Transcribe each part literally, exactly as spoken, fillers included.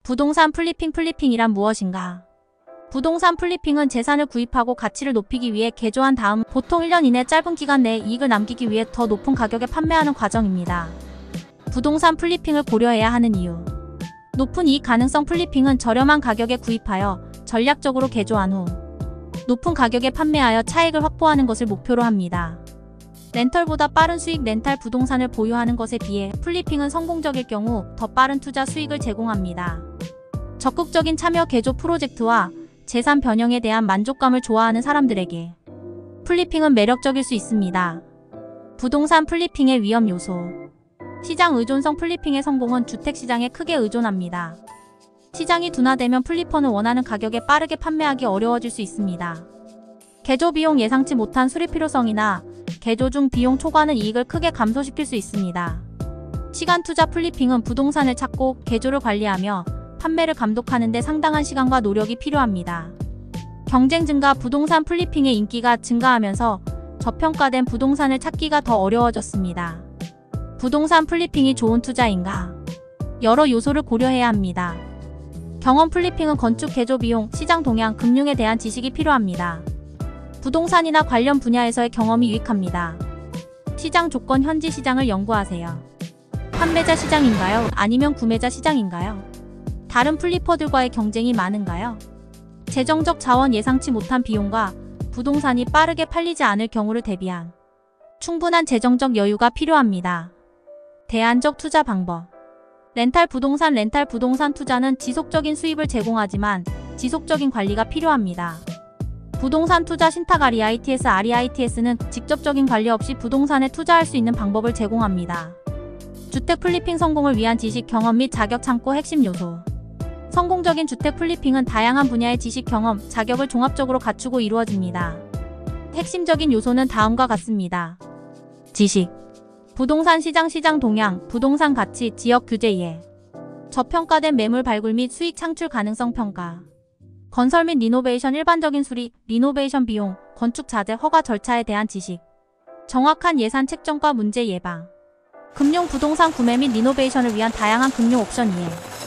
부동산 플리핑 플리핑이란 무엇인가? 부동산 플리핑은 재산을 구입하고 가치를 높이기 위해 개조한 다음 보통 일 년 이내 짧은 기간 내에 이익을 남기기 위해 더 높은 가격에 판매하는 과정입니다. 부동산 플리핑을 고려해야 하는 이유. 높은 이익 가능성. 플리핑은 저렴한 가격에 구입하여 전략적으로 개조한 후 높은 가격에 판매하여 차익을 확보하는 것을 목표로 합니다. 렌털보다 빠른 수익. 렌탈 부동산을 보유하는 것에 비해 플리핑은 성공적일 경우 더 빠른 투자 수익을 제공합니다. 적극적인 참여. 개조 프로젝트와 재산 변형에 대한 만족감을 좋아하는 사람들에게 플리핑은 매력적일 수 있습니다. 부동산 플리핑의 위험 요소. 시장 의존성. 플리핑의 성공은 주택시장에 크게 의존합니다. 시장이 둔화되면 플리퍼는 원하는 가격에 빠르게 판매하기 어려워질 수 있습니다. 개조 비용. 예상치 못한 수리 필요성이나 개조 중 비용 초과는 이익을 크게 감소시킬 수 있습니다. 시간 투자. 플리핑은 부동산을 찾고 개조를 관리하며 판매를 감독하는 데 상당한 시간과 노력이 필요합니다. 경쟁 증가. 부동산 플리핑의 인기가 증가하면서 저평가된 부동산을 찾기가 더 어려워졌습니다. 부동산 플리핑이 좋은 투자인가? 여러 요소를 고려해야 합니다. 경험. 플리핑은 건축, 개조 비용, 시장 동향, 금융에 대한 지식이 필요합니다. 부동산이나 관련 분야에서의 경험이 유익합니다. 시장 조건. 현지 시장을 연구하세요. 판매자 시장인가요? 아니면 구매자 시장인가요? 다른 플리퍼들과의 경쟁이 많은가요? 재정적 자원. 예상치 못한 비용과 부동산이 빠르게 팔리지 않을 경우를 대비한 충분한 재정적 여유가 필요합니다. 대안적 투자 방법. 렌탈 부동산. 렌탈 부동산 투자는 지속적인 수입을 제공하지만 지속적인 관리가 필요합니다. 부동산 투자 신탁. 아르이아이티에스. 아르이아이티에스는 직접적인 관리 없이 부동산에 투자할 수 있는 방법을 제공합니다. 주택 플리핑 성공을 위한 지식, 경험 및 자격 참고. 핵심 요소. 성공적인 주택 플리핑은 다양한 분야의 지식, 경험, 자격을 종합적으로 갖추고 이루어집니다. 핵심적인 요소는 다음과 같습니다. 지식. 부동산 시장, 시장 동향, 부동산 가치, 지역 규제 이해. 저평가된 매물 발굴 및 수익 창출 가능성 평가. 건설 및 리노베이션. 일반적인 수리, 리노베이션 비용, 건축 자재, 허가 절차에 대한 지식. 정확한 예산 책정과 문제 예방. 금융. 부동산 구매 및 리노베이션을 위한 다양한 금융 옵션 이해.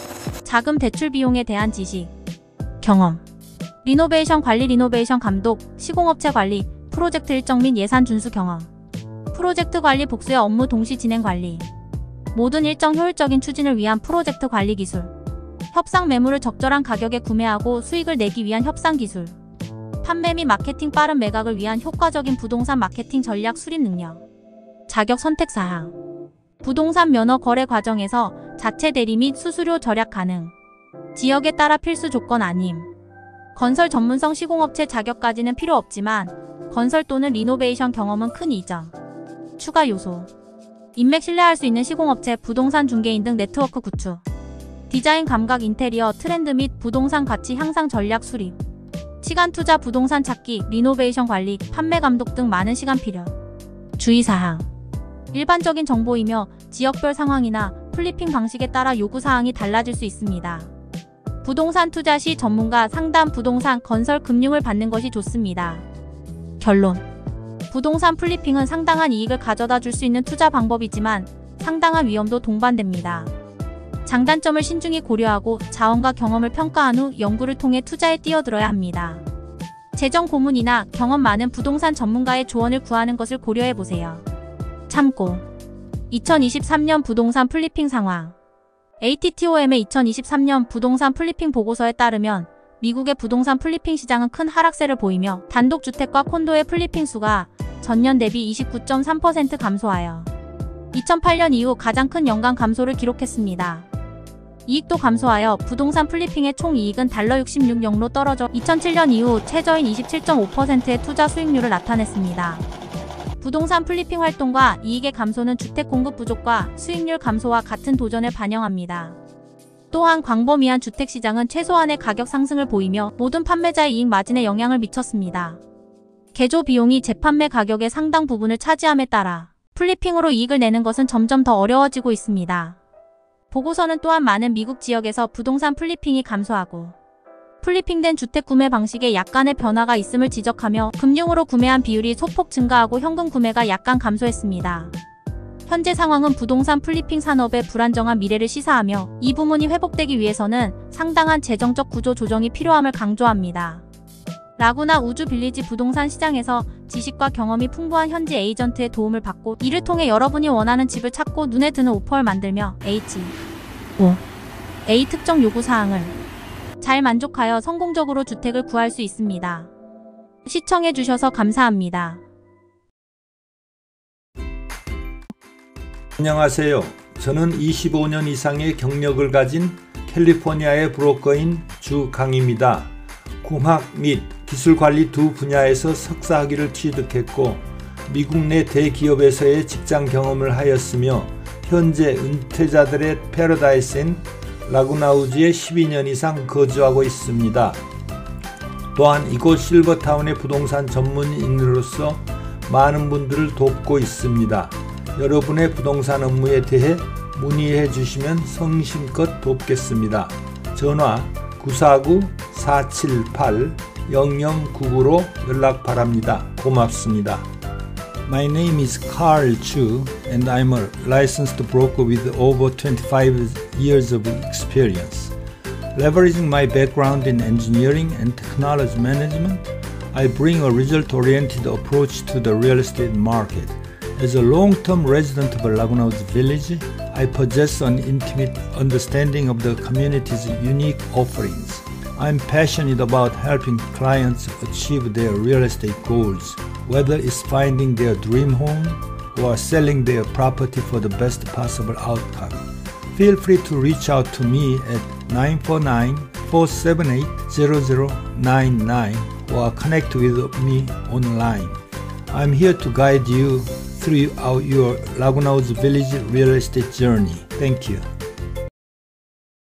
자금 대출 비용에 대한 지식. 경험. 리노베이션 관리, 리노베이션 감독, 시공업체 관리, 프로젝트 일정 및 예산 준수 경험. 프로젝트 관리, 복수의 업무 동시 진행 관리. 모든 일정 효율적인 추진을 위한 프로젝트 관리 기술. 협상. 매물을 적절한 가격에 구매하고 수익을 내기 위한 협상 기술. 판매 및 마케팅. 빠른 매각을 위한 효과적인 부동산 마케팅 전략 수립 능력. 자격 선택 사항. 부동산 면허 거래 과정에서 자체 대리 및 수수료 절약 가능. 지역에 따라 필수 조건 아님. 건설 전문성. 시공업체 자격까지는 필요 없지만 건설 또는 리노베이션 경험은 큰 이점. 추가 요소. 인맥. 신뢰할 수 있는 시공업체, 부동산 중개인 등 네트워크 구축. 디자인 감각. 인테리어, 트렌드 및 부동산 가치 향상 전략 수립. 시간 투자. 부동산 찾기, 리노베이션 관리, 판매 감독 등 많은 시간 필요. 주의사항. 일반적인 정보이며 지역별 상황이나 플리핑 방식에 따라 요구사항이 달라질 수 있습니다. 부동산 투자 시 전문가 상담, 부동산, 건설, 금융을 받는 것이 좋습니다. 결론. 부동산 플리핑은 상당한 이익을 가져다 줄 수 있는 투자 방법이지만 상당한 위험도 동반됩니다. 장단점을 신중히 고려하고 자원과 경험을 평가한 후 연구를 통해 투자에 뛰어들어야 합니다. 재정 고문이나 경험 많은 부동산 전문가의 조언을 구하는 것을 고려해보세요. 참고. 이천이십삼 년 부동산 플리핑 상황. 에이티티오엠의 이천이십삼 년 부동산 플리핑 보고서에 따르면 미국의 부동산 플리핑 시장은 큰 하락세를 보이며 단독주택과 콘도의 플리핑 수가 전년 대비 이십구 점 삼 퍼센트 감소하여 이천팔 년 이후 가장 큰 연간 감소를 기록했습니다. 이익도 감소하여 부동산 플리핑의 총 이익은 달러 육십육 영로 떨어져 이천칠 년 이후 최저인 이십칠 점 오 퍼센트의 투자 수익률을 나타냈습니다. 부동산 플리핑 활동과 이익의 감소는 주택 공급 부족과 수익률 감소와 같은 도전을 반영합니다. 또한 광범위한 주택시장은 최소한의 가격 상승을 보이며 모든 판매자의 이익 마진에 영향을 미쳤습니다. 개조 비용이 재판매 가격의 상당 부분을 차지함에 따라 플리핑으로 이익을 내는 것은 점점 더 어려워지고 있습니다. 보고서는 또한 많은 미국 지역에서 부동산 플리핑이 감소하고 플리핑된 주택 구매 방식에 약간의 변화가 있음을 지적하며 금융으로 구매한 비율이 소폭 증가하고 현금 구매가 약간 감소했습니다. 현재 상황은 부동산 플리핑 산업의 불안정한 미래를 시사하며 이 부문이 회복되기 위해서는 상당한 재정적 구조 조정이 필요함을 강조합니다. 라구나 우주 빌리지 부동산 시장에서 지식과 경험이 풍부한 현지 에이전트의 도움을 받고 이를 통해 여러분이 원하는 집을 찾고 눈에 드는 오퍼를 만들며 에이치 오 에이 특정 요구사항을 잘 만족하여 성공적으로 주택을 구할 수 있습니다. 시청해주셔서 감사합니다. 안녕하세요. 저는 이십오 년 이상의 경력을 가진 캘리포니아의 브로커인 주강입니다. 공학 및 기술관리 두 분야에서 석사학위를 취득했고 미국 내 대기업에서의 직장 경험을 하였으며 현재 은퇴자들의 패러다이스인 라구나우즈에 십이 년 이상 거주하고 있습니다. 또한 이곳 실버타운의 부동산 전문인으로서 많은 분들을 돕고 있습니다. 여러분의 부동산 업무에 대해 문의해 주시면 성심껏 돕겠습니다. 전화 구사구 사칠팔 영영구구로 연락 바랍니다. 고맙습니다. My name is Carl Chu and I'm a licensed broker with over twenty-five years of experience. Leveraging my background in engineering and technology management, I bring a result-oriented approach to the real estate market. As a long-term resident of Laguna Woods Village, I possess an intimate understanding of the community's unique offerings. I'm passionate about helping clients achieve their real estate goals, whether it's finding their dream home or selling their property for the best possible outcome. Feel free to reach out to me at nine four nine, four seven eight, zero zero nine nine or connect with me online. I'm here to guide you through your Laguna Woods Village real estate journey. Thank you.